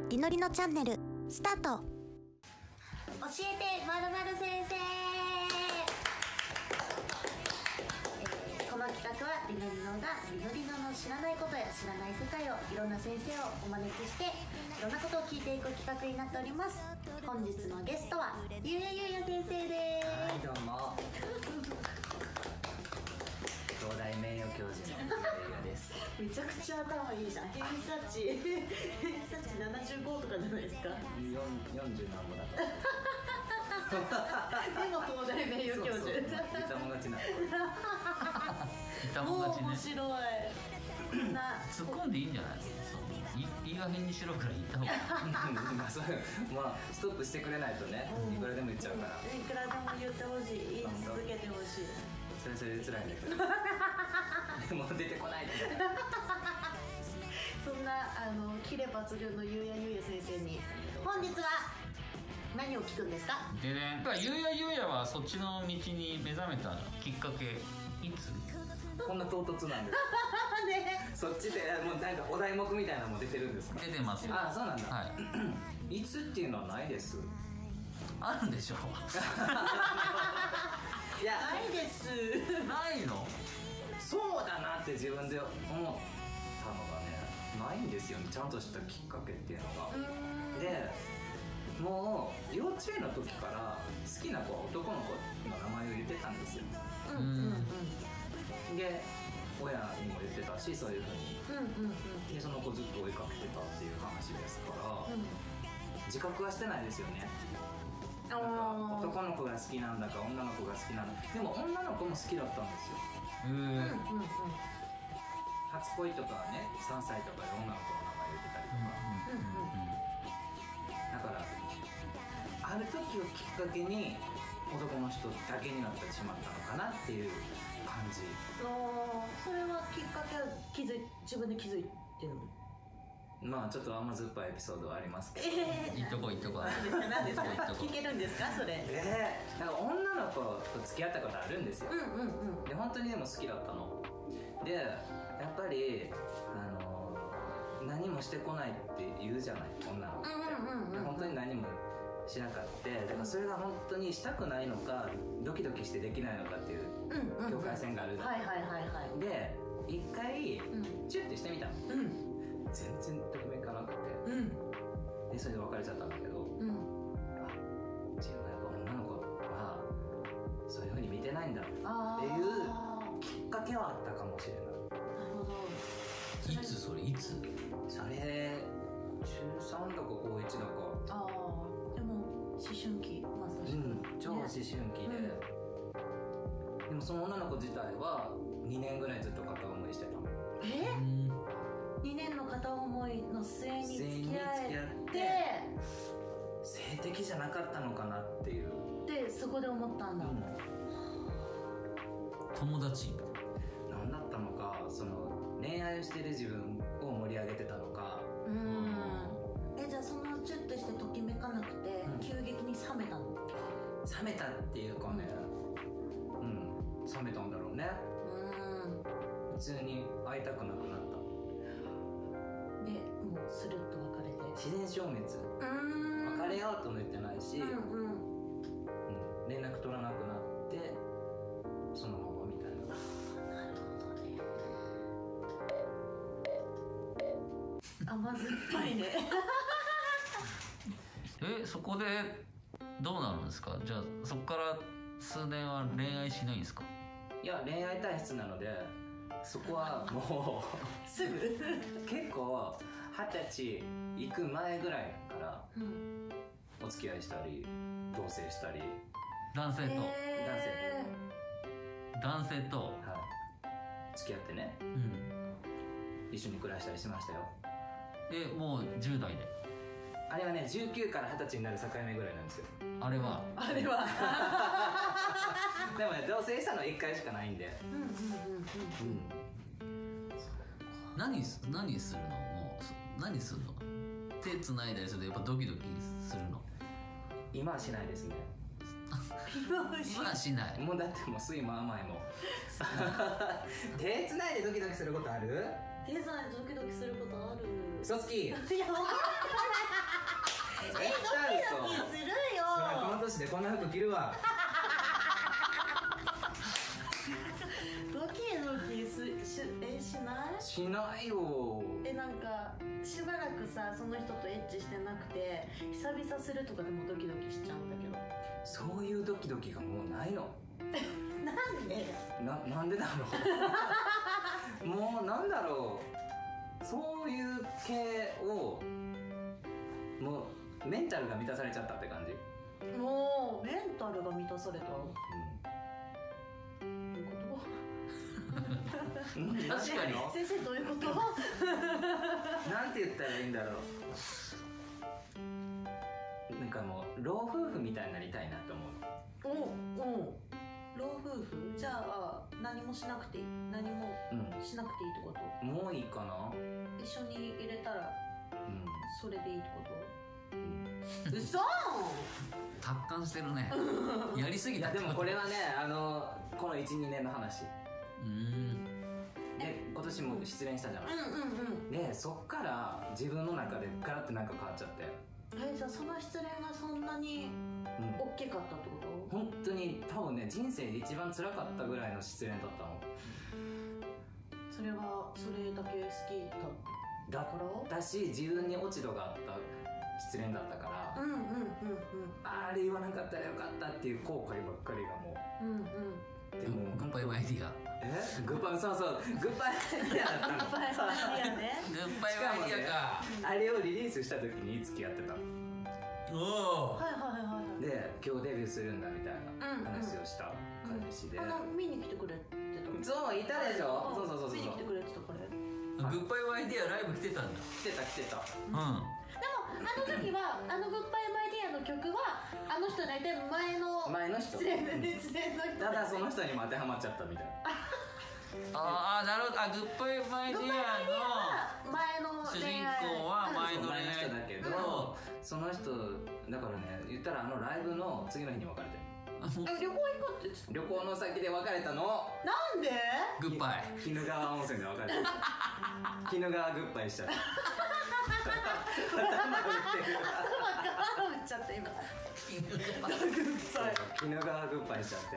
りのりのチャンネルスタート。 教えてまるまる先生。この企画はりのりのがりのりのの知らないことや知らない世界をいろんな先生をお招きしていろんなことを聞いていく企画になっております。本日のゲストはゆうやゆうや先生です。 はい、どうも東大名誉教授のゆうやゆうやです。 めちゃくちゃ頭いいじゃん。偏差値75とかじゃないですか。 40何歩だとでも東大名誉教授。 そうそう言ったもん勝ちなの。 言ったもん勝ちね。 面白い。 突っ込んでいいんじゃないの？いい加減にしろから言った方がいい。 まあ、ストップしてくれないとね、いくらでも言っちゃうから。 いくらでも言ってほしい。言い続けてほしい。 それで辛いんだけど。でも出てこないって。 そんなキレ抜群のゆうやゆうや先生に本日は何を聞くんですか？ でね、ゆうやゆうやはそっちの道に目覚めたきっかけいつ？ こんな唐突なんです。 ね、 そっちでもうなんかお題目みたいなのも出てるんですか？ 出てますよ。 あ、そうなんだ。 はい。 いつっていうのはないです。 あるんでしょ？ いや、 ないです。 ないの？ そうだなって自分で思ったのがね、ないんですよね、ちゃんとしたきっかけっていうのが。でもう幼稚園の時から好きな子は男の子の名前を言ってたんですよ。で親にも言ってたし、そういう風に、でその子ずっと追いかけてたっていう話ですから、自覚はしてないですよね。なんか男の子が好きなんだか女の子が好きなんだ。でも女の子も好きだったんですよ。初恋とかはね、3歳とかで女の子の名前言ってたりとか、だからある時をきっかけに男の人だけになってしまったのかなっていう感じ。 それはきっかけは自分で気づいてるの？ まあちょっと甘酸っぱいエピソードはありますけど、 いっとこういっとこう。 何ですか？聞けるんですかそれ？ なんか女の子と付き合ったことあるんですよ。で本当にでも好きだったので、やっぱり何もしてこないって言うじゃない、女の子って。本当に何もしなかった。だからそれが本当にしたくないのかドキドキしてできないのかっていう境界線があるじゃない。で一回チュッてしてみたの。全然ときめかなくて、でそれで別れちゃったんだけど、自分はやっぱ女の子はそういう風に見てないんだっていうきっかけはあったかもしれない。なるほど。 いつそれいつ？ それ中3だか高1だか。 でも思春期、まさしく、 超思春期で、でもその女の子自体は2年ぐらいずっと片思いしてたの。 2年の片思いの末に付き合って性的じゃなかったのかなっていう。 でそこで思ったんだ。 友達何だったのか、その恋愛をしてる自分を盛り上げてたのか。 じゃあそのチュッとしてときめかなくて、急激に冷めたの？ 冷めたっていうかね、冷めたんだろうね。普通に会いたくなくなった。 でもうスルッと別れて自然消滅。別れようとも言ってないし、連絡取らなくなってそのままみたいな。 なるほどね。甘酸っぱいね。 そこでどうなるんですか？じゃあそこから数年は恋愛しないんですか？ いや、恋愛体質なのでそこはもうすぐ結構20歳行く前ぐらいからお付き合いしたり同棲したり。 男性と、男性と、 はい、付き合ってね、一緒に暮らしたりしましたよ。 もう10代で。 あれはね、19から20歳になる境目ぐらいなんですよ。 あれはでもね、同棲したの1回しかないんで。 何するの？もう何するの？手繋いだりするとやっぱドキドキするの？ 今はしないですね。 今はしない。 もうだってもう酸いも甘いも手つないでドキドキすることある？ 手つないでドキドキすることある？ 嘘つきいや分かんないドキドキするよ。 そらこの年でこんな服着るわドキドキしない？ しないよ。 なんかしばらくさその人とエッチしてなくて久々するとかでもドキドキしちゃうんだけど。 そういうドキドキがもうないのなんで？ なんでだろうもうなんだろう、そういう系をもうメンタルが満たされちゃったって感じ。 もうメンタルが満たされた。どういうこと？ 確かに先生どういうこと？ なんて言ったらいいんだろう、なんかもう老夫婦みたいになりたいなと思う。 老夫婦？じゃあ何もしなくていい？何もしなくていいってこと？ もういいかな。 一緒に入れたらそれでいいってこと？嘘達観してるねやりすぎたってこと。 でもこれはねこの 1,2 年の話で、今年も失恋したじゃない、でそっから自分の中でガラッてなんか変わっちゃって。 じゃあその失恋がそんなに大きかったってこと？ 本当に多分ね人生で一番辛かったぐらいの失恋だったの。 それはそれだけ好きだったし、自分に落ち度があった失恋だったから、あれ言わなかったらよかったっていう後悔ばっかりがもう、でもグッバイアイディア。 グッバイ、そうそうグッバイアイディアだったの。 グッバイアイディアね。 グッバイアイディアか。 あれをリリースした時に付き合ってたの。 おお。 で今日デビューするんだみたいな話をした彼氏で、 見に来てくれてた。 そういたでしょ。そう見に来てくれてた。これグッバイアイディアライブ来てたんだ。 来てた。 でもあの時はグッバイアイディアの曲はあの人大体前の人失恋の人ただその人にも当てはまっちゃったみたいな。 ああなるほど。グッバイアイディアの前の主人公は前の前の人だけど、その人だからね、言ったらライブの次の日に別れて。 旅行行こうって。 旅行の先で別れたの。 なんで？ グッバイ鬼怒川温泉で別れた。鬼怒川グッバイしちゃった。頭打っちゃった今。 鬼怒川グッバイしちゃって。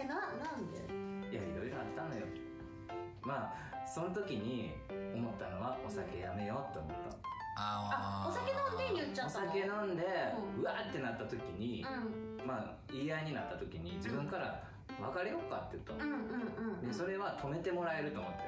なんで？ いやいろいろあったのよ。まあその時に思ったのはお酒やめようって思った。 お酒飲んで言っちゃったの？ お酒飲んでうわーってなった時に、まあ言い合いになった時に自分から別れようかって言ったの。でそれは止めてもらえると思って、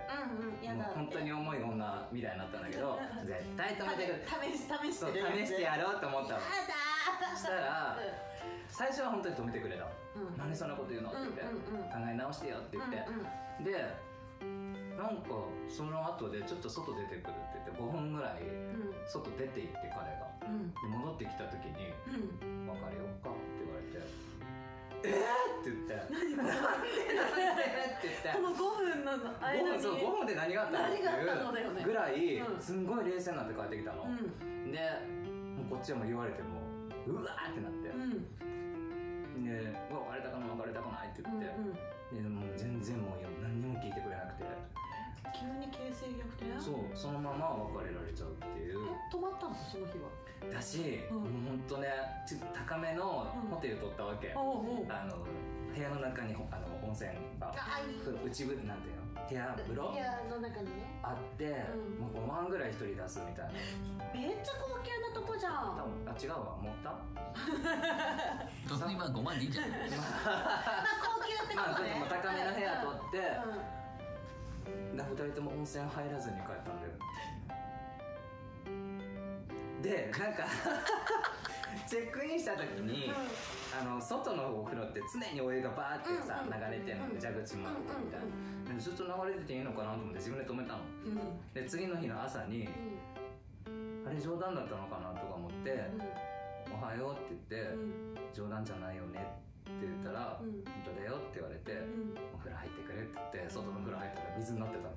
もう本当に重い女みたいになったんだけど絶対止めてくれ、試してやろうと思ったの。したら最初は本当に止めてくれた。なんでそんなこと言うのって言って、考え直してよって言って、でなんかその後でちょっと外出てくるって言って5分ぐらい外出て行って彼が、で戻ってきた時に別れようかって言われて、って言って、なんでって言って、 この5分の間に 5分で何があったのっていうぐらいすんごい冷静になって帰ってきたの。でもうこっちはもう言われてもうわーってなって、で別れたかな別れたくないって言って、でもう全然もう何にも聞いてくれなくて、 急に形勢逆転？ そのまま別れられちゃうっていう。 泊まったのその日は？ だし、もうほんとねちょっと高めのホテル取ったわけ。部屋の中に温泉が内部なんていうの、部屋風呂部屋の中にねあって、もう5万ぐらい一人出すみたいな。 めっちゃ高級なとこじゃん。 違うわ、持った突然今5万でいいんじゃない高級ってことね。 まあ高めの部屋取って、2人とも温泉入らずに帰ったんだよ。でなんかチェックインした時に、外のお風呂って常にお湯がバーってさ、流れてんの、蛇口もあってみたいな、ずっと流れてていいのかなと思って自分で止めたの。で次の日の朝に、あれ冗談だったのかなとか思って、おはようって言って、冗談じゃないよねって言ったら、本当だよって言われて、お風呂入ってくれって言って外の風呂入ったら水になってたの。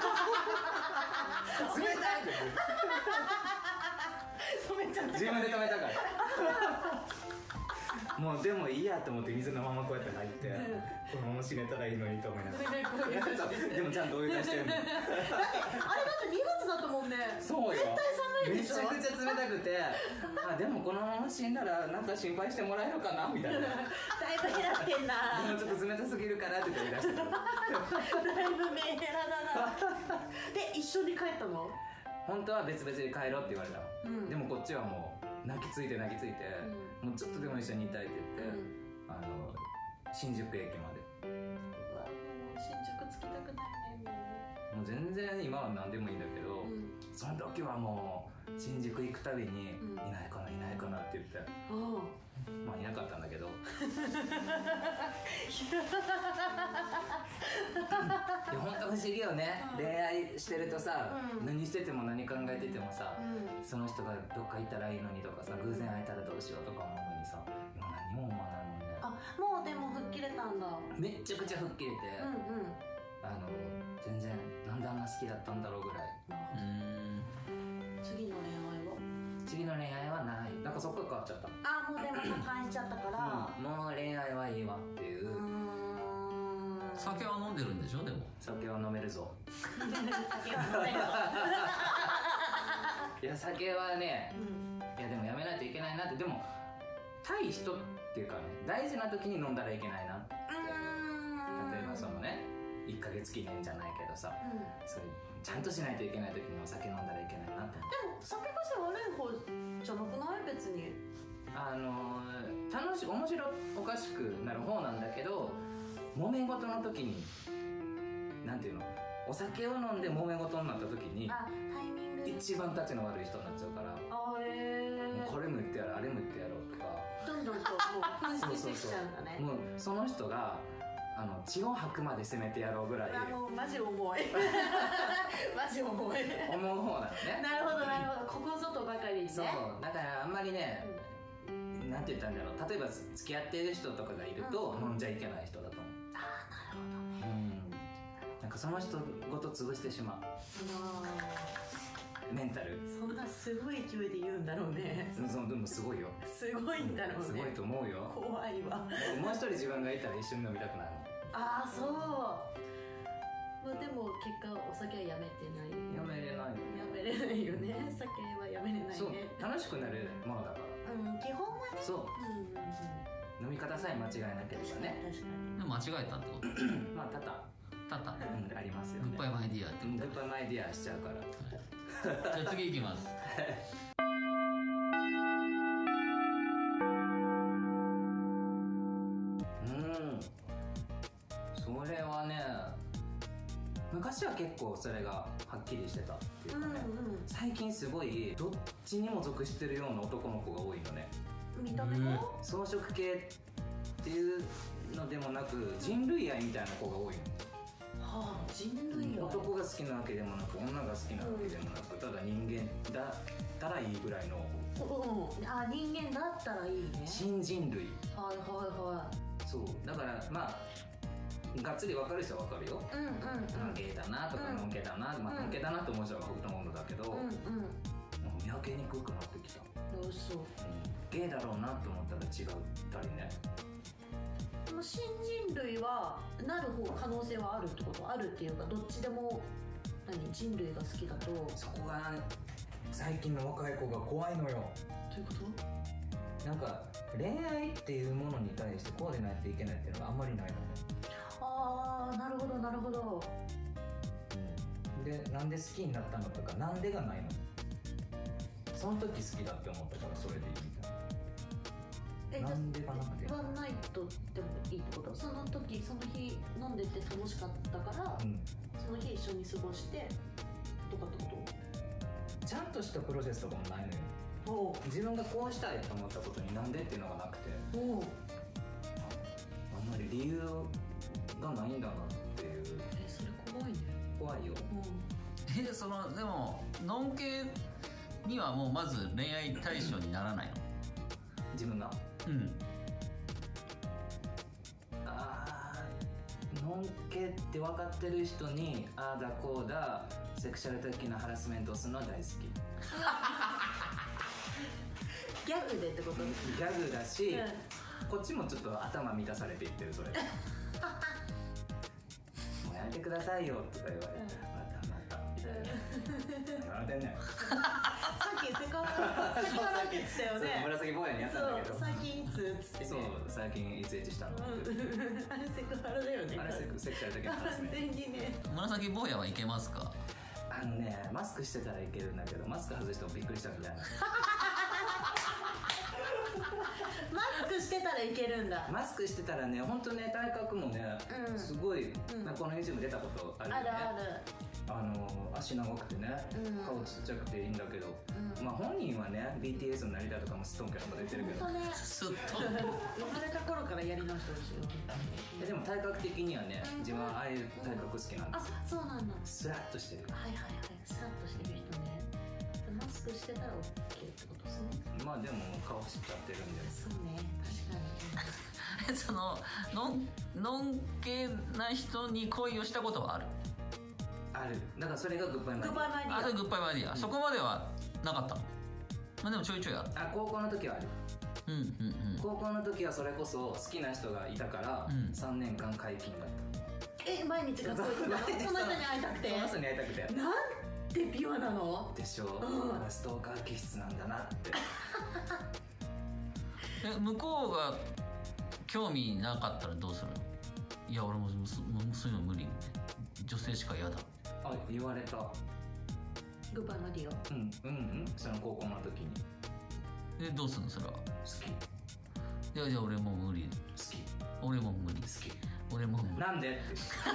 冷たいって止めちゃった。 自分で止めたから。 もうでもいいやと思って水のままこうやって入ってこのまま死ねたらいいのにと思いながらでもちゃんと追い出してるの。 あれだって2月だったもんね。 そうよ、 絶対寒いでしょ。 めちゃくちゃ冷たくてあでもこのまま死んだらなんか心配してもらえるかなみたいな。 だいぶ減らってんな。 でもちょっと冷たすぎるからって言い出してた。 だいぶメンヘラだな。で一緒に帰ったの？ 本当は別々に帰ろうって言われたの、 うん、 でもこっちはもう泣きついて、もうちょっとでも一緒にいたいって言って、新宿駅まで。 うわ新宿着きたくないね。 もう全然今は何でもいいんだけど、その時はもう新宿行くたびに、いないかないないかなって言って、まあいなかったんだけどいや本当不思議よね、恋愛してるとさ、何してても何考えててもさ、その人がどっか行ったらいいのにとかさ、偶然会えたらどうしようとか思うのにさ、今何も思わないもんね。 あ、もうでも吹っ切れたんだ。 めっちゃくちゃ吹っ切れて、全然なんであんな好きだったんだろうぐらい。次の恋愛はない。なんかそっから変わっちゃった。 あ、もうでも破綻しちゃったから、 もう恋愛はいいわっていう。 酒は飲んでるんでしょ。でも酒は飲めるぞ。 酒は飲めるぞ。 いや酒はね、いやでもやめないといけないなって。でも対人っていうかね、大事な時に飲んだらいけないなって。例えばそのね、1ヶ月記念じゃないけどさ、それちゃんとしないといけない時にお酒飲んだらいけないなって。 でも酒癖悪い方じゃなくない？別に楽しい、面白おかしくなる方なんだけど、揉め事の時になんていうの、お酒を飲んで揉め事になった時にタイミング一番たちの悪い人になっちゃうから、もうこれも言ってやろう、あれも言ってやろうとか、 どんどんともう噴出してきちゃうんだね。 もうその人が血を吐くまで攻めてやろうぐらい。 もうマジ重い。マジ重い。 思う方なのね。 なるほどなるほど。ここぞとばかりにね。 そうだからあんまりね、なんて言ったんだろう、例えば付き合ってる人とかがいると飲んじゃいけない人だと思う。 なるほどね。 なんかその人ごと潰してしまう。メンタル。 そんなすごい勢いで言うんだろうね。 でもすごいよ。 すごいんだろうね。 すごいと思うよ。 怖いわ。 もう一人自分がいたら一緒に飲みたくなる。 ああ、そう。まあでも結果お酒はやめてない。 やめれない。 やめれないよね。酒はやめれないね。 そう、楽しくなるものだから。 基本はね。 そう。飲み方さえ間違えなければね。 確かに。 でも間違えたってこと。 まあ多々ありますよね。 グッバイマイディアってグッバイマイディアしちゃうから。 じゃあ次行きます。 それはね、昔は結構それがはっきりしてたっていうかね、最近すごいどっちにも属してるような男の子が多いのね。 見た目も草食系っていうのでもなく、人類愛みたいな子が多いの。 人類愛。 男が好きなわけでもなく、女が好きなわけでもなく、ただ人間だったらいいぐらいの。 人間だったらいいね。 新人類。そうだからまあがっつり分かる人は分かるよ。ゲイだなとかノンケだな、ノンケだなと思う人はほとんどだけど、見分けにくくなってきた。ゲイだろうなと思ったら違ったりね。 新人類はなる方可能性はあるってこと？あるっていうか、どっちでも人類が好きだと。 そこが最近の若い子が怖いのよ。 どういうこと？ なんか恋愛っていうものに対してこうでないといけないっていうのがあんまりないのね。 なるほどなるほど。 で、なんで好きになったのとか、なんでがないの。その時好きだって思ったからそれでいいみたいな。なんでかなって。 ワンナイトでもいいってこと？その時その日飲んでて楽しかったから、その日一緒に過ごしてとかってこと？ ちゃんとしたプロセスとかもないのよ。自分がこうしたいと思ったことになんでっていうのがなくて、あんまり理由がないんだなっていう。 それ怖いね。 怖いよ。 でもノン系にはもうまず恋愛対象にならないの？ 自分がノンケって分かってる人にああだこうだセクシャル的なハラスメントをするのは大好き。 ギャグでってこと？ ギャグだし、 こっちもちょっと頭満たされていってるそれでもうやめてくださいよとか言われて、またみたいな言われてんねんさっきセクハラって言ってたよね。 紫坊やにやったんだけど、 最近いつっつってね。 そう最近いつエッチしたの、 あれセクハラだよね。 あれセクシャル的な話完ね。 全にね。 紫坊やはいけますか？ マスクしてたらいけるんだけど、マスク外してもびっくりしたみたいなマスクしてたらいけるんだ。 マスクしてたらね、本当ね、体格もね、すごい、この YouTube 出たことあるよね。 ある。 足長くてね、顔ちっちゃくていいんだけど、まあ本人はね BTS の成田とかもストンキャとか出てるけど、 すっと生まれた頃からやり直してほしいよ。 でも体格的にはね、自分はああいう体格好きなんですよ。 あ、そうなんだ。 スラッとしてる。 はいはいはい、スラッとしてる人ね。マスクしてたら OK ってことですね。 まあでも顔しちゃってるんで。 そうね、確かに。 そののんけな人に恋をしたことはある？ ある。だからそれがグッバイマディ。 グッバイマディ。 あ、それグッバイマディア、そこまではなかったの？まあでもちょいちょいある。 高校の時はある。高校の時はそれこそ好きな人がいたから、3年間解禁だった。 毎日学校行ってたの？その人に会いたくて。 その人に会いたくて。 なんてピュアなの？ でしょ。ストーカー気質なんだなって向こうが興味なかったらどうするの？いや俺もそういうの無理、女性しか嫌だ。 あ、言われた。 グッバイマディオ。 その高校の時に。 どうするのそれは？好き。 いや俺もう無理。 好き。 俺も無理。 好き。 俺も無理。 なんでってでもワンチャン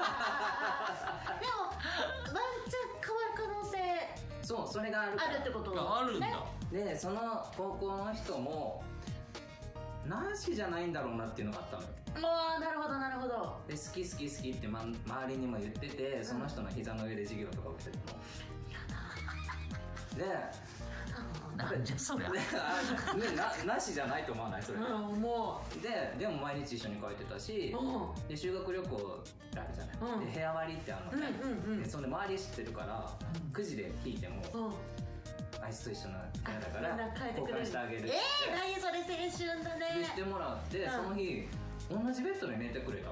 変わる可能性。 そう、それがあるから。 あるってことあるんだ、 で、その高校の人もなしじゃないんだろうなっていうのがあったのよ。 なるほどなるほど。 で、好きって、周りにも言ってて、その人の膝の上で授業とか受けてるの。で、 なんじゃそりゃなしじゃないと思わないそれ、 もうでも毎日一緒に帰ってたし、で修学旅行ってあるじゃない、で部屋割りってあるのね、でそれ周り知ってるから、9時で引いても、あいつと一緒の部屋だから交換してあげる。 何それ青春だね。 してもらって、その日同じベッドで寝てくれた。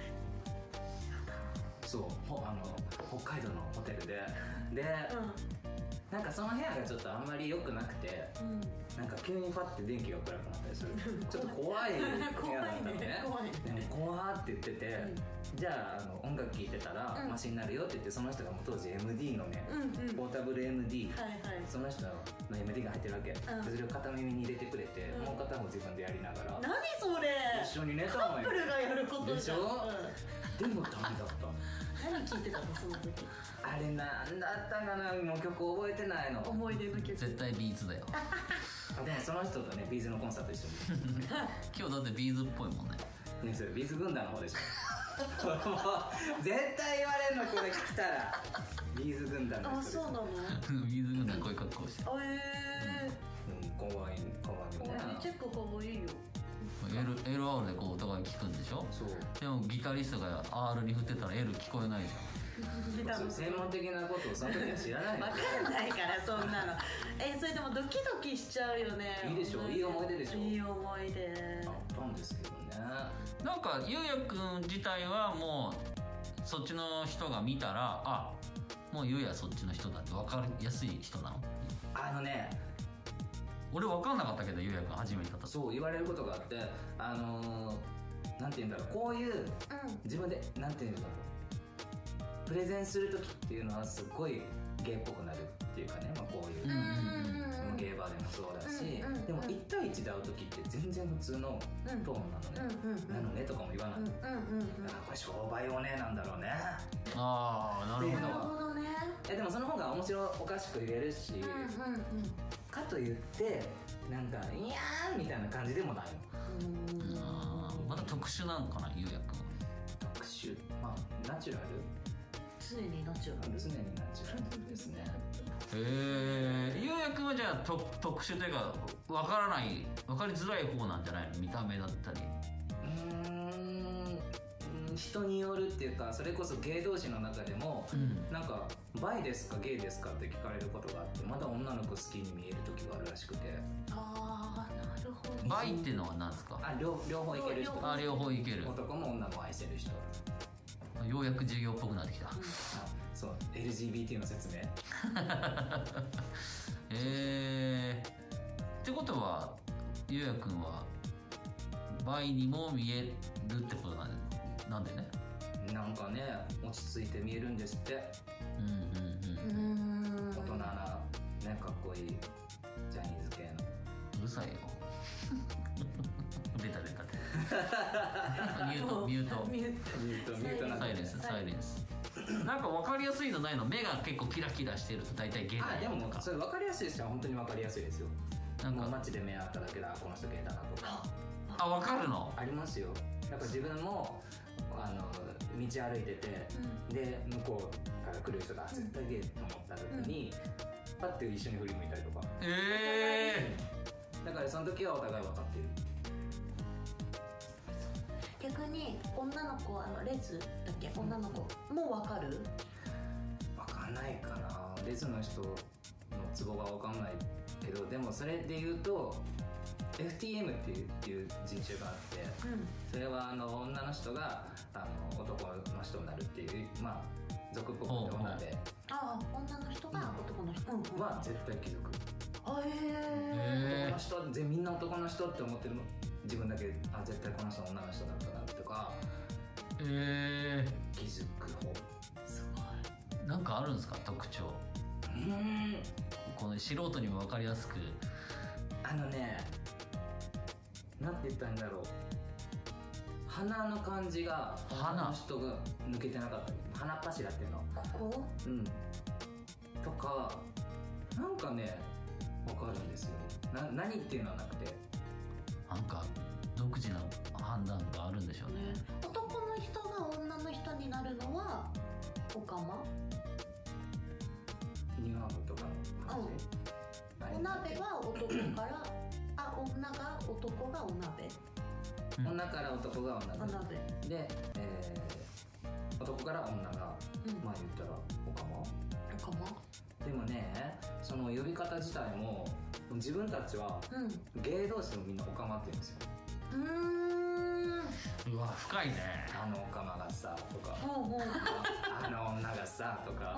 そう、北海道のホテルでなんかその部屋がちょっとあんまり良くなくて、なんか急にパッて電気が暗くなったりするちょっと怖い部屋だったのね。でも怖って言ってて、じゃあ音楽聴いてたらマシになるよって言って、その人がもう当時 MD のね、ポータブル MD、その人の MD が入ってるわけ、それを片耳に入れてくれて、もう片方自分でやりながら、 何それ、 一緒に寝たのよ。 カップルがやることじゃん。 でしょ。でもダメだったの。 何聴いてたのその時。 あれなんだったかな、もう曲覚えてないの。 思い出の曲。 絶対ビーズだよでもその人とね、ビーズのコンサート一緒に今日だってビーズっぽいもんね。 ね、それビーズ軍団の方でしょ絶対言われるのこれ聞いたら、ビーズ軍団の人です。 そうなのビーズ軍団こういう格好して。 かわいいね。 チェックかわいいよ。 LR でこうお互い聞くんでしょ。そう。でもギタリストが R に振ってたら L 聞こえないじゃん。 専門的なことをその時は知らない。 分かんないからそんなのそれでもドキドキしちゃうよね。 いいでしょ、いい思い出でしょ。 いい思い出あったんですけどね。 なんかゆうやくん自体はもうそっちの人が見たら、あ、もうゆうやそっちの人だって分かりやすい人なの？俺分かんなかったけど、ゆうやくん初めてだった。 そう言われることがあって、なんて言うんだろう、こういう、自分でなんて言うんだろう、プレゼンする時っていうのはすごいゲイっぽくなるっていうかね、こういう、ゲイバーでもそうだし、でも1対1で会う時って全然普通のトーンなのね、なのねとかも言わない、だからこれ商売おねなんだろうね。 ああ、なるほど。 でもその方が面白おかしく言えるし、かといってなんかいやーみたいな感じでもないの。 まだ特殊なのかな、ゆうやくん。 特殊、まあナチュラル、 常にナチュラルですね。 ゆうやくんはじゃあ特殊というか分かりづらい方なんじゃないの、見た目だったり。 人によるっていうか、それこそゲイ同士の中でも、なんかバイですかゲイですかって聞かれることがあって、まだ女の子好きに見える時があるらしくて。 ああ、なるほど。 バイっていうのは何ですか？ 両方いける人。 両方いける。 男も女も愛せる人。 ようやく授業っぽくなってきた。 そう、LGBT の説明。 ってことはゆうやくんはバイにも見えるってことなんでね。 なんかね、落ち着いて見えるんですって。大人なね、かっこいいジャニーズ系の。 うるさいよ。出たミュートサイレンス。なんか分かりやすいのないの？目が結構キラキラしてると大体ゲイだでもそれ分かりやすい人は本当に分かりやすいですよ。なんか街で目合っただけだ、この人ゲイだなとか。 分かるの？ ありますよ。なんか自分も道歩いてて、で向こうから来る人が絶対ゲイと思った時に、パッて一緒に振り向いたりとか。だからその時はお互い分かっている。 逆に女の子レズだっけ、女の子も分かる？ 分かんないかな。レズの人のツボが分かんないけど、でもそれで言うと FTM っていう人種があって、それは女の人が男の人になるっていう、まあ俗っぽくて女で、 女の人が男の人は絶対気づく。 男の人みんな男の人って思ってるの、自分だけ絶対この人女の人だったなとか、気づく方。 すごい。 なんかあるんですか、特徴？この素人にも分かりやすく。 なんて言ったらいいんだろう。鼻の感じが女の人が抜けてなかったり、鼻柱っていうの、 ここ？ とか、なんかね分かるんですよね。何っていうのはなくて、 なんか独自な判断があるんでしょうね。 男の人が女の人になるのはオカマ？ ニューハーフとかの話。 お鍋は男から女が男がお鍋。 女から男がお鍋で、男から女が、まあ言ったらオカマ。でもね、その呼び方自体も自分たちは、ゲイ同士もみんなオカマって言うんですよ。 うわ、深いね。 オカマがさとか、女がさとか、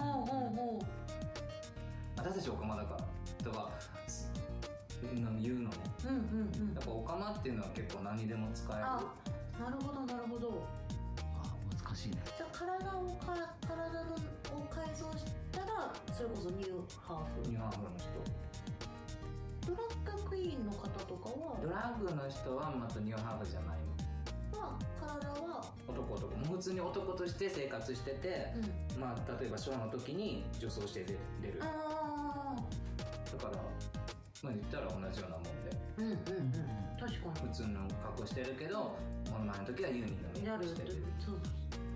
私たちオカマだからとか言うのね。だからオカマっていうのは結構何にでも使える。 なるほどなるほど。 難しいね。 じゃあ体を改造したら、それこそニューハーフの人。ドラッグクイーンの方とかは、 ドラッグの人はまたニューハーフじゃないの。 体は男もう普通に男として生活してて、まあ例えばショーの時に女装して出る。だからまあ言ったら同じようなもんで、 確かに普通の格好してるけど、モノマネの時はユーミンのメイクしてる。 なるほど。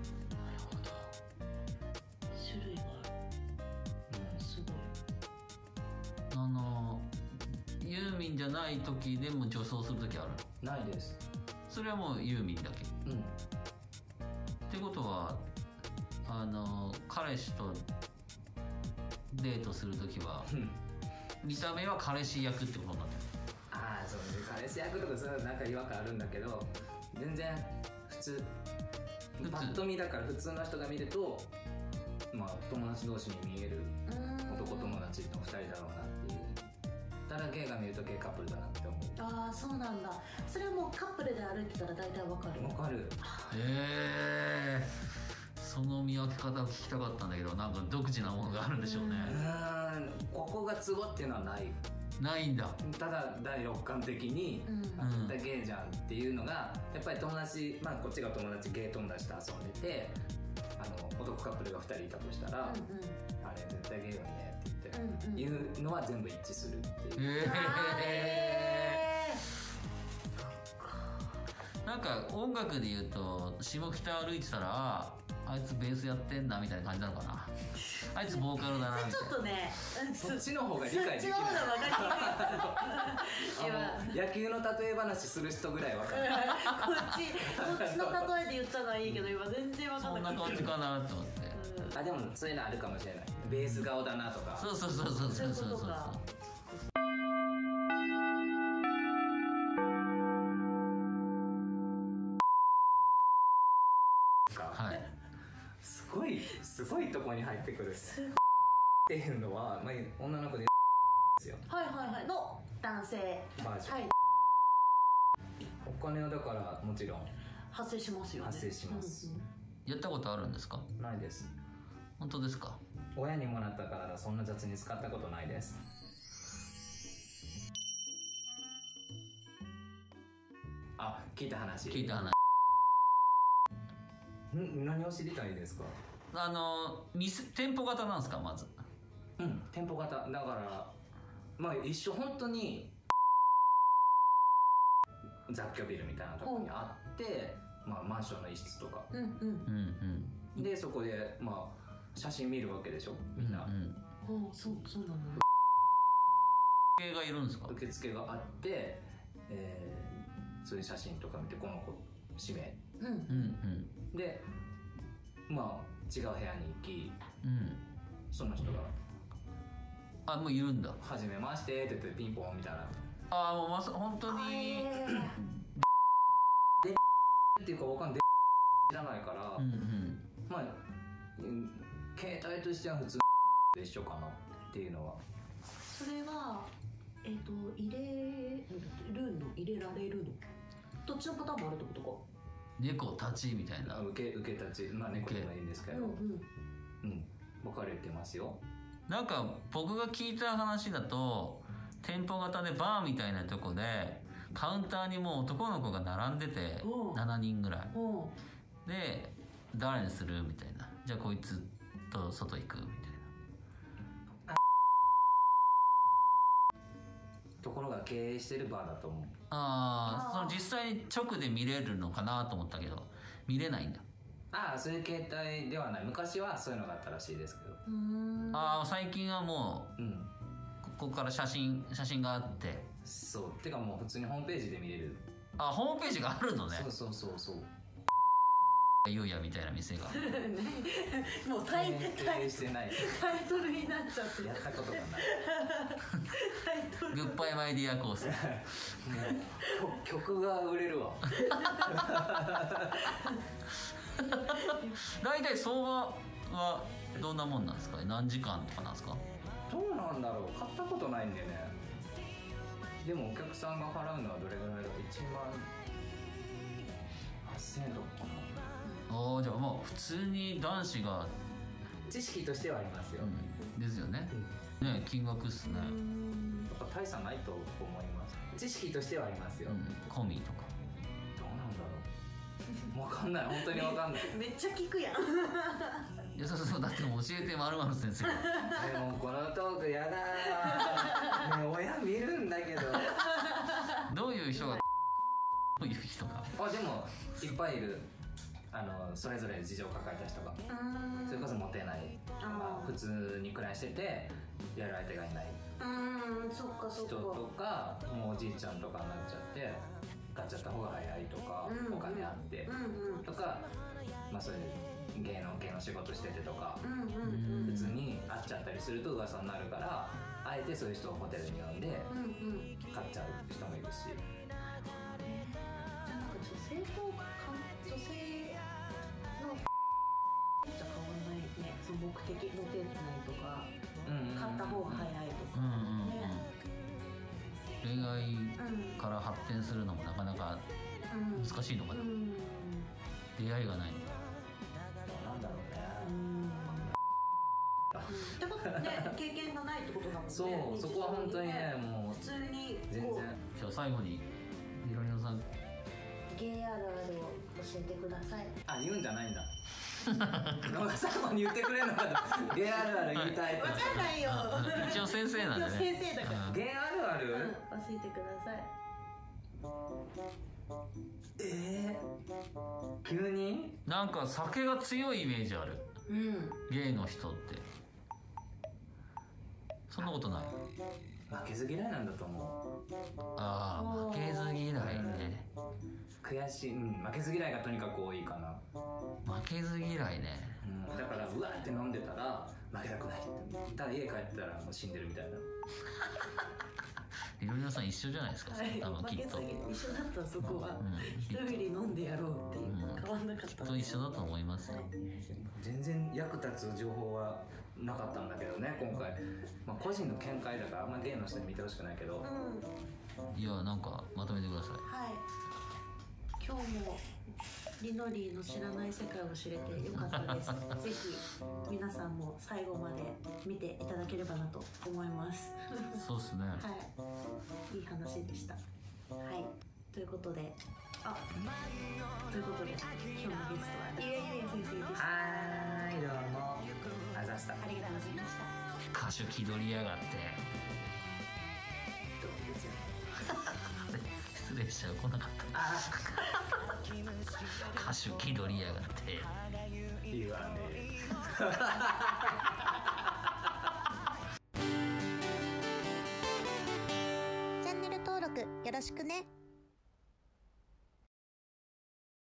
種類がある。すごい。 ユーミンじゃない時でも女装する時ある？ ないです。 それはもうユーミンだけ。ってことは彼氏とデートする時は見た目は彼氏役ってことになってる。 そうね、彼氏役とかそういうのなんか違和感あるんだけど、全然普通。パッと見だから普通の人が見ると、まあ友達同士に見える男友達の2人だろうなっていう。ただゲイが見るとゲイカップルだなって思う。 そうなんだ。それはもうカップルで歩いてたら大体わかる。 わかる。 その見分け方を聞きたかったんだけど、なんか独自なものがあるんでしょうね。 ここがツボっていうのはないんだ。 ただ第六感的に、ゲイじゃんっていうのがやっぱり友達、まあこっちが友達ゲイ友達と遊んでて、男カップルが2人いたとしたら、あれ絶対ゲイよねって言って、いうのは全部一致するっていう。なんか音楽で言うと下北歩いてたらあいつベースやってんなみたいな感じなのかなあいつボーカルだなみたいな。 ちょっとねそっちの方が理解できない。 そっちの方が分かりにくい野球の例え話する人ぐらい分かる。 こっちの例えで言ったのはいいけど今全然分かそんなんなかった。 感じかなと思って、 あ、でもそういうのあるかもしれない。ベース顔だなとか。 そうそうそうそうそうそうそう。はい、 すごいとこに入ってくるっていうのは、まあ、女の子ですよ。 はいはいはいの男性バージョン、 はい、 お金はだからもちろん発生しますよね。 発生します、 やったことあるんですか？ ないです。 本当ですか？ 親にもらったからそんな雑に使ったことないです。あ、聞いた話。何を知りたいですか？ 店舗型なんですかまず？ うん、店舗型だからまあ一緒本当に雑居ビルみたいなところにあって、まあマンションの一室とか、でそこでまあ写真見るわけでしょみんな。 そうなんだ。 受付がいるんですか？ 受付があって、そういう写真とか見てこの子指名、でまあ違う部屋に行き、その人がもういるんだ。 初めましてって言ってピンポンみたいな。 もう本当にっていうかわかんない知らないから、まあ携帯としては普通で一緒かなっていうのは。 それは入れられるのどっちのパターンもあるってことか。 猫立ちみたいな。 受け立ち、まあ猫でもいいんですけど、分かれてますよ。 なんか僕が聞いた話だと店舗型でバーみたいなとこでカウンターにもう男の子が並んでて7人ぐらいで誰にするみたいな、じゃあこいつと外行くみたいなところが経営してるバーだと思う。 その実際に直で見れるのかなと思ったけど見れないんだ。 そういう携帯ではない。昔はそういうのがあったらしいですけど。 最近はもう、ここから写真があって。 そうてかもう普通にホームページで見れる。 ホームページがあるのね。 そうゆうやみたいな店がもうタイしてないタイトルになっちゃってやったことがないタイトルグッバイマイディアコース曲が売れるわ大体相場はどんなもんなんですか？何時間とかなんですか？ どうなんだろう、買ったことないんでね。でもお客さんが払うのはどれぐらいだろう。1万8000円とかかな。 じゃあもう普通に男子が知識としてはありますよ、 ですよね、ね、金額っすね。 やっぱ大差ないと思います。知識としてはありますよ、 コミとかどうなんだろう分かんない、本当に分かんないめっちゃ聞くやんいやそうだってもう教えて〇〇先生がでもこのトークやだーね、親見るんだけどどういう人がどういう人がでもいっぱいいる。それぞれ事情を抱えた人が、それこそモテないとか普通に暮らしててやる相手がいない人とか、もうおじいちゃんとかになっちゃって買っちゃった方が早いとか、お金あってとか、まあそういう芸能仕事しててとか、普通に会っちゃったりすると噂になるから、あえてそういう人をホテルに呼んで買っちゃう人もいるし。 女性のじゃ変わんないね。その目的モテないとか、買った方が早いとか、 恋愛から発展するのもなかなか難しいのかな、出会いがない。 なんだろうね。 ってことね、経験がないってことだもんね。 そこは本当にね、もう普通に全然。 じゃあ最後にリロリノさん、 ゲイあるあるを教えてください。 言うんじゃないんだ最後に言ってくれるのかと。ゲイあるある言いたいと。 分かんないよ。 一応先生なんでね。 先生だから。 ゲイあるある、 教えてください。 急になんか酒が強いイメージある、ゲイの人って。そんなことない？ 負けず嫌いなんだと思う。 ああ、負けず嫌いね。 悔しい、負けず嫌いがとにかく多いかな。 負けず嫌いね、 だからうわって飲んでたら負けたくないって、ただ家帰ったらもう死んでるみたいな。 いろりのさん一緒じゃないですか、多分きっと。 一緒だった。そこは一人で飲んでやろうっていう、変わんなかった。 きっと一緒だと思いますよ。 全然役立つ情報はなかったんだけどね今回。個人の見解だからあんまゲイの人に見てほしくないけど、 いや、なんかまとめてください。 はい、今日もりのりの知らない世界を知れてよかったです。ぜひ皆さんも最後まで見ていただければなと思います。 そうですね。 はい、いい話でした。はい、ということで、今日のゲストはいえいえ先生でした。 はい、どうもあざした。 ありがとうございました。 歌手気取りやがって。 どうですよ。 失礼しちゃう、来なかった。歌手気取りやがって。 いいわね。 チャンネル登録よろしくね。